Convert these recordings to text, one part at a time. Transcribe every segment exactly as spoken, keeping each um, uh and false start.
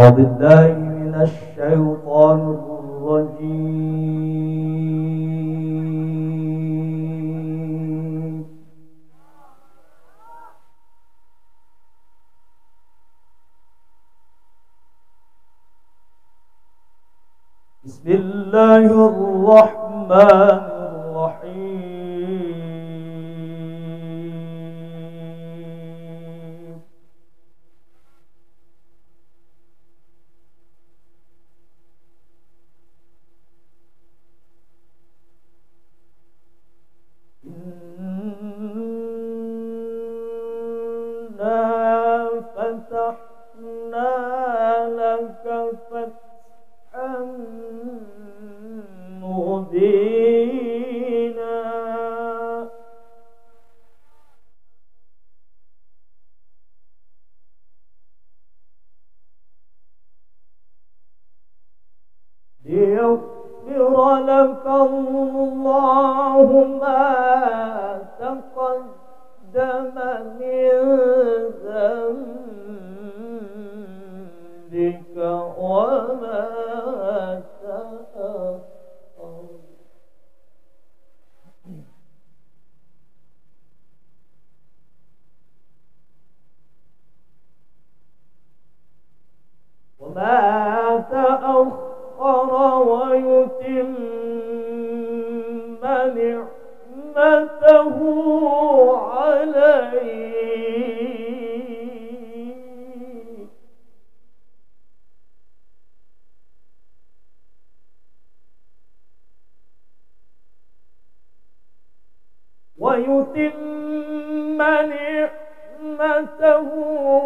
أعوذ بالله من الشيطان الرجيم. بسم الله الرحمن الرحيم. فتحنا لك فتحا مبينا ليغفر لك الله ما تقدم من ذنبك وما تأخر وما تأخر ويتم نعمته عليك ويتم نعمته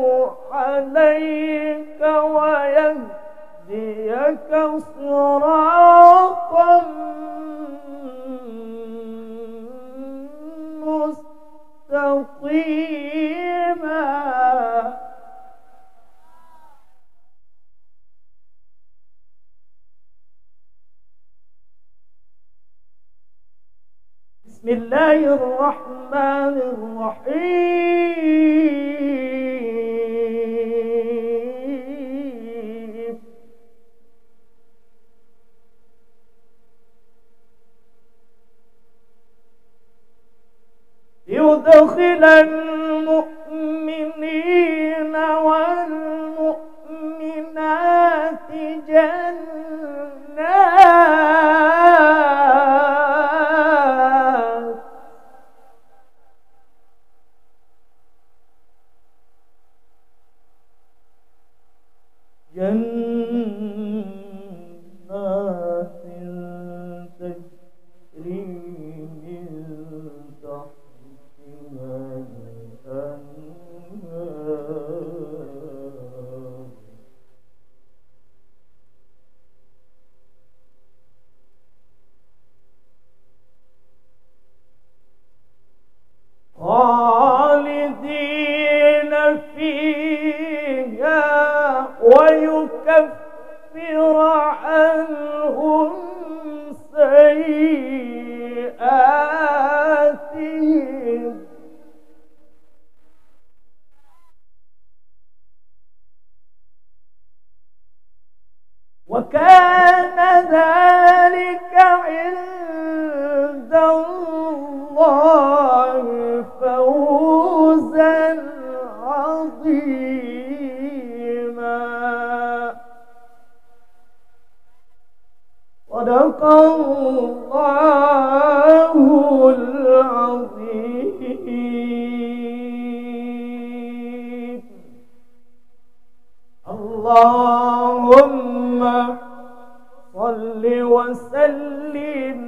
عليك ويهديك صراطا مستقيما. بسم الله الرحمن الرحيم. ليدخل المؤمنين والمؤمنات جنات جنات تجري من تحتها الأنهار خالدين فيها ويكفر عنهم سيئاتهم وكان ذلك عند الله فوزا عظيما. صدق الله العظيم. اللهم صل وسلم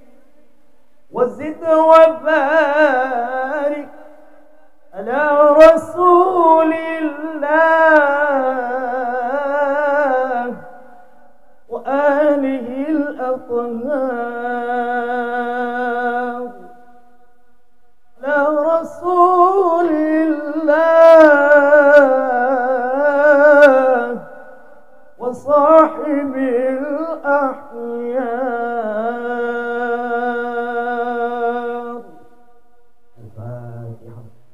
وزد وبارك على رسول الله وآله الأطهار على رسول الله وصاحب الأحيار. الفاتحة.